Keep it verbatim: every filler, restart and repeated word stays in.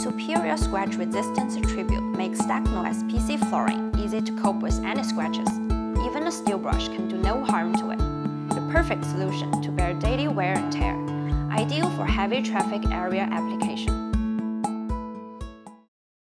superior scratch resistance attribute makes DECNO S P C flooring easy to cope with any scratches. Even a steel brush can do no harm to it. The perfect solution to bear daily wear and tear, ideal for heavy traffic area application.